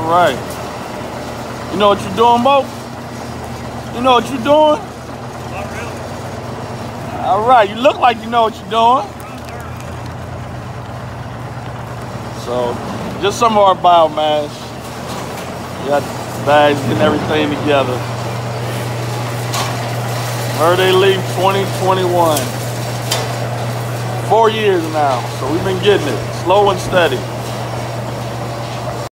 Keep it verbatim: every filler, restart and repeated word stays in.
right. You know what you're doing, Mo? You know what you're doing? Not really. All right, you look like you know what you're doing. So, just some of our biomass. We got bags getting everything together. Verde Leaf twenty twenty-one. Four years now, so we've been getting it, slow and steady.